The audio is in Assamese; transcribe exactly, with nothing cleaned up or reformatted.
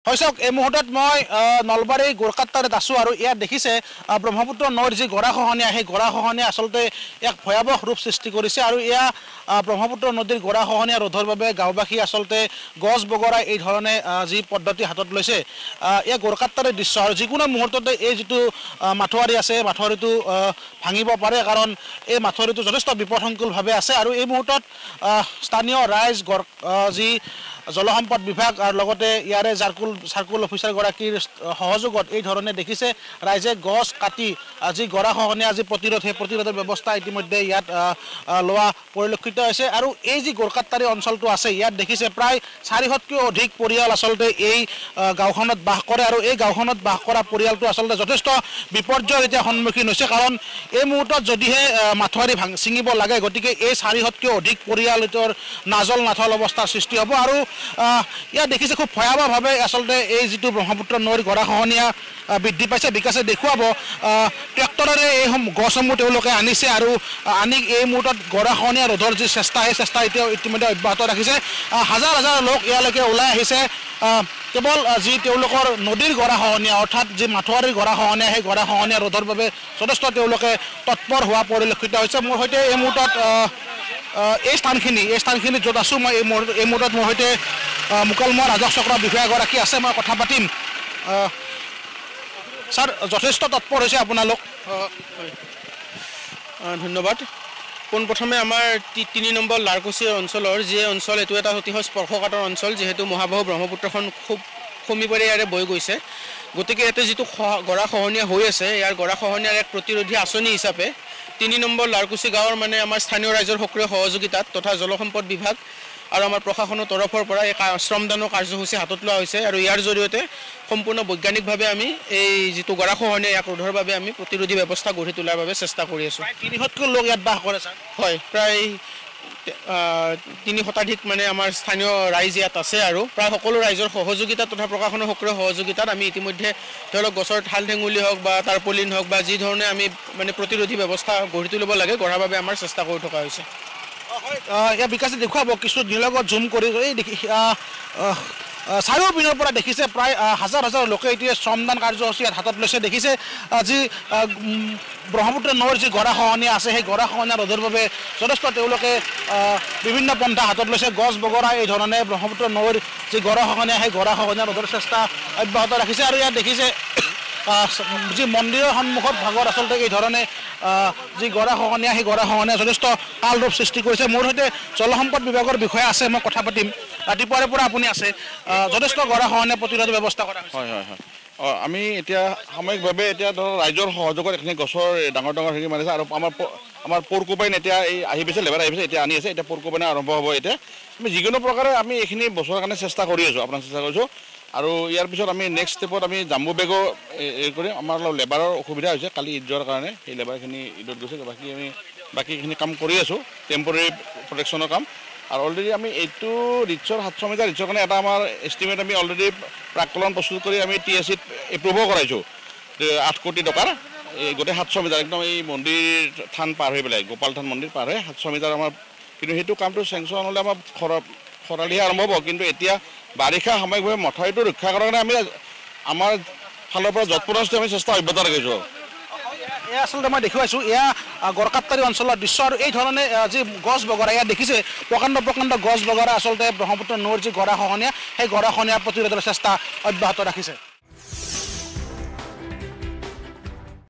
হয় চাওক এই মুহূৰ্তত মই নলবাৰী গোৰকাটাৰত আছোঁ আৰু ইয়াত দেখিছে ব্ৰহ্মপুত্ৰ নৈৰ যি গৰাখহনীয়া সেই গৰাখহনীয়া আচলতে এক ভয়াৱহ ৰূপ সৃষ্টি কৰিছে আৰু এয়া ব্ৰহ্মপুত্ৰ নদীৰ গৰাখহনীয়া ৰোধৰ বাবে গাঁওবাসী আচলতে গছ বগৰাই এই ধৰণে যি পদ্ধতি হাতত লৈছে এয়া গোৰকাটাৰৰ দৃশ্য আৰু যিকোনো মুহূৰ্ততে এই যিটো মাথোৱাৰী আছে মাথোৱাৰীটো ভাঙিব পাৰে কাৰণ এই মাথোৱাৰীটো যথেষ্ট বিপদসংকুলভাৱে আছে আৰু এই মুহূৰ্তত স্থানীয় ৰাইজ যি জলসম্পদ বিভাগ আৰু লগতে ইয়াৰে জাৰকুল চাৰ্কুল অফিচাৰগৰাকীৰ সহযোগত এই ধৰণে দেখিছে ৰাইজে গছ কাটি আজি গৰাখহনীয়া আজি প্ৰতিৰোধ সেই প্ৰতিৰোধৰ ব্যৱস্থা ইতিমধ্যে ইয়াত লোৱা পৰিলক্ষিত হৈছে আৰু এই যি গোৰকাটাৰী অঞ্চলটো আছে ইয়াত দেখিছে প্ৰায় চাৰিশতকৈও অধিক পৰিয়াল আচলতে এই গাঁওখনত বাস কৰে আৰু এই গাঁওখনত বাস কৰা পৰিয়ালটো আচলতে যথেষ্ট বিপৰ্যয়ৰ এতিয়া সন্মুখীন হৈছে কাৰণ এই মুহূৰ্তত যদিহে মাথোৱাৰী ভাঙ ছিঙিব লাগে গতিকে এই চাৰিশতকৈও অধিক পৰিয়ালৰ নাজল নাথল অৱস্থাৰ সৃষ্টি হ'ব আৰু ইয়াত দেখিছে খুব ভয়াৱহভাৱে আচলতে এই যিটো ব্ৰহ্মপুত্ৰ নৈৰ গৰাখহনীয়া বৃদ্ধি পাইছে বিকাশে দেখুৱাব ট্ৰেক্টৰেৰে এই গছসমূহ তেওঁলোকে আনিছে আৰু আনি এই মুহূৰ্তত গৰাখহনীয়া ৰোধৰ যি চেষ্টা সেই চেষ্টা এতিয়া ইতিমধ্যে অব্যাহত ৰাখিছে হাজাৰ হাজাৰ লোক ইয়ালৈকে ওলাই আহিছে কেৱল যি তেওঁলোকৰ নদীৰ গৰাখহনীয়া অৰ্থাৎ যি মাথোৱাৰীৰ গৰাখহনীয়া সেই গৰাখহনীয়া ৰোধৰ বাবে যথেষ্ট তেওঁলোকে তৎপৰ হোৱা পৰিলক্ষিত হৈছে মোৰ সৈতে এই মুহূৰ্তত এই স্থানখিনি এই স্থানখিনি য'ত আছোঁ মই এই মুহূৰ্তত এই মুহূৰ্তত মোৰ সৈতে মুকলমুৱা ৰাজহ চক্ৰ বিষয়াগৰাকী আছে মই কথা পাতিম ছাৰ যথেষ্ট তৎপৰ হৈছে আপোনালোক ধন্যবাদ পোনপ্ৰথমে আমাৰ তিনি নম্বৰ লাৰকুচি অঞ্চলৰ যি অঞ্চল এইটো এটা অতিশয় স্পৰ্শকাতৰ অঞ্চল যিহেতু মহাবাহু ব্ৰহ্মপুত্ৰখন খুব সমীপৰে ইয়াৰে বৈ গৈছে গতিকে ইয়াতে যিটো গৰাখহনীয়া হৈ আছে ইয়াৰ গৰাখহনীয়াৰ এক প্ৰতিৰোধী আঁচনি হিচাপে তিনি নম্বৰ লাৰকুচি গাঁৱৰ মানে আমাৰ স্থানীয় ৰাইজৰ সক্ৰিয় সহযোগিতাত তথা জলসম্পদ বিভাগ আৰু আমাৰ প্ৰশাসনৰ তৰফৰ পৰা এই শ্ৰমদানৰ কাৰ্যসূচী হাতত লোৱা হৈছে আৰু ইয়াৰ জৰিয়তে সম্পূৰ্ণ বৈজ্ঞানিকভাৱে আমি এই যিটো গৰাখহনীয়া ইয়াক ৰোধৰ বাবে আমি প্ৰতিৰোধী ব্যৱস্থা গঢ়ি তোলাৰ বাবে চেষ্টা কৰি আছোঁ তিনিশতকৈ লোক ইয়াত বাস কৰে ছাৰ হয় প্ৰায় তিনি শতাধিক মানে আমাৰ স্থানীয় ৰাইজ ইয়াত আছে আৰু প্ৰায় সকলো ৰাইজৰ সহযোগিতাত তথা প্ৰশাসনৰ সক্ৰিয় সহযোগিতাত আমি ইতিমধ্যে তেওঁলোক গছৰ ঠাল ঠেঙুলি হওক বা টাৰ্পলিন হওক বা যি ধৰণে আমি মানে প্ৰতিৰোধী ব্যৱস্থা গঢ়ি তুলিব লাগে গঢ়াৰ বাবে আমাৰ চেষ্টা কৰি থকা হৈছে ইয়াৰ বিকাশে দেখুৱাব কিছু নিলগত জুম কৰি এই দেখি চাৰিওপিনৰ পৰা দেখিছে প্ৰায় হাজাৰ হাজাৰ লোকে এতিয়া শ্ৰমদান কাৰ্যসূচী ইয়াত হাতত লৈছে দেখিছে যি ব্ৰহ্মপুত্ৰ নৈৰ যি গৰাখহনীয়া আছে সেই গৰাখহনীয়া ৰোধৰ বাবে যথেষ্ট তেওঁলোকে বিভিন্ন পন্থা হাতত লৈছে গছ বগৰা এই ধৰণে ব্ৰহ্মপুত্ৰ নৈৰ যি গৰাখহনীয়া সেই গৰাখহনীয়া ৰোধৰ চেষ্টা অব্যাহত ৰাখিছে আৰু ইয়াত দেখিছে যি মন্দিৰৰ সন্মুখত ভাগত আচলতে এই ধৰণে যি গৰাখহনীয়া সেই গৰাখহনীয়া যথেষ্ট কালৰূপ সৃষ্টি কৰিছে মোৰ সৈতে জলসম্পদ বিভাগৰ বিষয়া আছে মই কথা পাতিম ৰাতিপুৱাৰে পৰা আপুনি আছে যথেষ্ট গৰাখহনীয়া প্ৰতিৰোধ ব্যৱস্থা কৰা হৈছে হয় হয় হয় অঁ আমি এতিয়া সাময়িকভাৱে এতিয়া ধৰক ৰাইজৰ সহযোগত এইখিনি গছৰ ডাঙৰ ডাঙৰ হেৰি মাৰিছে আৰু আমাৰ আমাৰ পৰকোপাইন এতিয়া এই আহি পাইছে লেবাৰ আহি পাইছে এতিয়া আনি আছে এতিয়া পৰকোপাইন আৰম্ভ হ'ব এতিয়া আমি যিকোনো প্ৰকাৰে আমি এইখিনি বছৰৰ কাৰণে চেষ্টা কৰি আছোঁ আপোনাক চেষ্টা কৰিছোঁ আৰু ইয়াৰ পিছত আমি নেক্সট ষ্টেপত আমি জাম্বু বেগো এই কৰিম আমাৰ অলপ লেবাৰৰ অসুবিধা হৈছে কালি ঈদ যোৱাৰ কাৰণে সেই লেবাৰখিনি ঈদত গৈছে বাকী আমি বাকীখিনি কাম কৰি আছোঁ টেম্পৰেৰী প্ৰটেকশ্যনৰ কাম আৰু অলৰেডি আমি এইটো ৰিচৰ সাতশ মিটাৰ ৰিচৰ কাৰণে এটা আমাৰ এষ্টিমেট আমি অলৰেডি প্ৰাককলন প্ৰস্তুত কৰি আমি টি এছ চিত এপ্ৰুভো কৰাইছোঁ আঠ কোটি টকাৰ এই গোটেই সাতশ মিটাৰ একদম এই মন্দিৰ থান পাৰ হৈ পেলাই গোপাল থান মন্দিৰ পাৰ হৈ সাতশ মিটাৰ আমাৰ কিন্তু সেইটো কামটো চেংচন হ'লে আমাৰ খৰ খৰালিহে আৰম্ভ হ'ব কিন্তু এতিয়া বাৰিষা সাময়িকভাৱে মথাউৰিটো ৰক্ষা কৰাৰ কাৰণে আমি আমাৰ ফালৰ পৰা যৎপৰোনাস্তি আমি চেষ্টা অব্যাহত ৰাখিছোঁ এয়া আচলতে মই দেখুৱাইছোঁ এয়া গড়কাপ্তাৰী অঞ্চলৰ দৃশ্য আৰু এই ধৰণে যি গছ বগৰা ইয়াত দেখিছে প্ৰকাণ্ড প্ৰকাণ্ড গছ বগৰা আচলতে ব্ৰহ্মপুত্ৰ নৈৰ যি গৰাখহনীয়া সেই গৰাখহনীয়া প্ৰতিৰোধৰ চেষ্টা অব্যাহত ৰাখিছে।